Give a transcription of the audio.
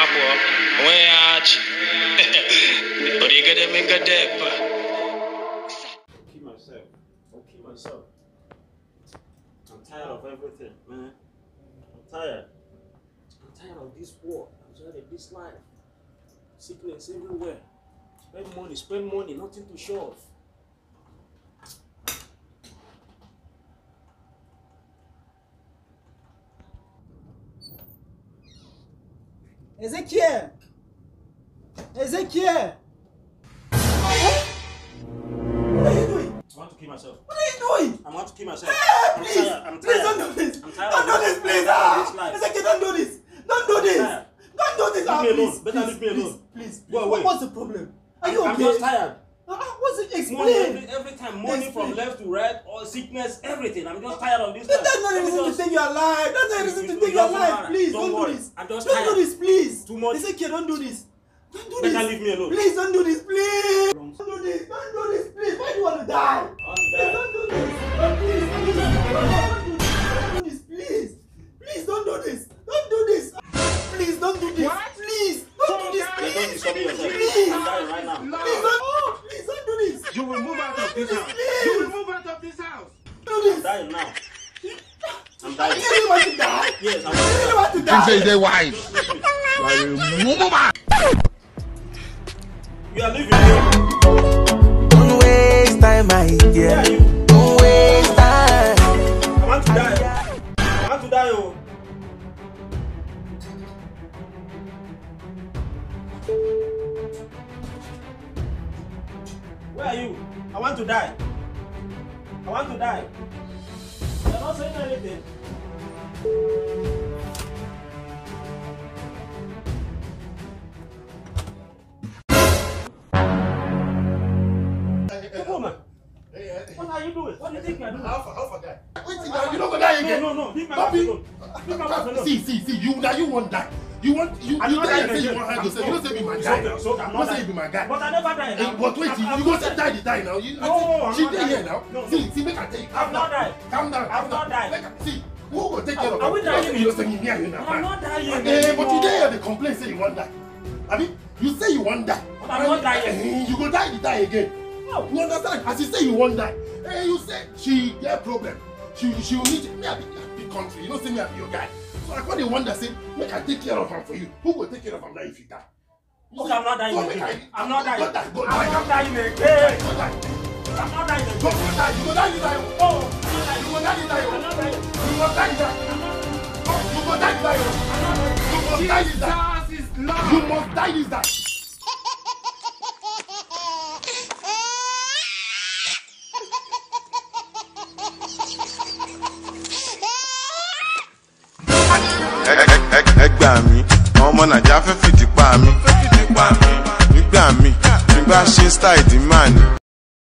Keep myself. I'm tired of everything, man. I'm tired. I'm tired of this war. I'm tired of this life. Sickness everywhere. Spend money, nothing to show off. Ezekiel! Ezekiel! What are you doing? I want to kill myself. What are you doing? I want to kill myself. Please! I'm tired. Please don't do this! I'm tired. Don't do this, please! Ezekiel, don't do this! Don't do this! Don't do this! Leave me alone. Better leave me alone. Please. Go away. What's the problem? Are you okay? I'm just tired. What's it? Explain. Money every time, money from left to right, or sickness, everything. I'm just tired of this. That's not a reason to take your life. That's not a reason to take your life. Please, don't do this. I'm just tired. Don't do this, please. Too much. Ezekiel, don't do this. Don't do this. Better leave me alone. Please, don't do this, please. Don't do this. Don't do this, please. Why do you want to die? Please, don't do this. Don't do this, please. Please, don't do this. Don't do this. Please, don't do this. What? Please, don't do this, please. Don't disturb yourself. Please. I'm dying right now. Please, don't do this. You will move out of this house. Please. You will move out of this house. Do this. I'm dying now. I'm You dying. really want to die? Yes, I'm You really dying. want to die? Say wise. You are leaving me. Don't waste time, my dear. Don't waste time. I want to die. I want to die, oh. Where are you? I want to die. I want to die. You're not saying anything. Woman, what are you doing? What do you think you are doing? Alpha guy. Wait, you don't go die again. No. Leave my wife alone. Leave my wife alone. See, you won't die. You die and say you want her to say, you don't say be my guy. So I'm You not don't say dying. be my guy. But I never died now. But wait, you go say die now. No, She I'm not dey here dying. now. No. See, make her take. I've not died. Calm down. I've not died. See, who will take care of her? Are we dying? You don't say me and you now. I'm not dying. But you dey here, they complain say you want die. I mean, you say you want die. But I'm not dying. You go die again. No. You understand? As you say you won't die. You say she get problem. She will need me. I be big country. You don't say me I be your guy. So I call the one that say make I take care of him for you. Who will take care of him now if you die? Okay, I'm not dying again. I'm not dying. Go die. Go die. I'm not dying again. Go die. I'm not dying again. Go die. You go die. You die. Oh, You go die. You die. I'm not dying. You go die. You die. You go die. You die. You must die. This die. Jesus is Lord. You must die. This die. ẹ gbà mí ọmọ nàìjíríà fẹ́ fìdí pa mí nígbà míì nígbà ṣe style dì máa ní.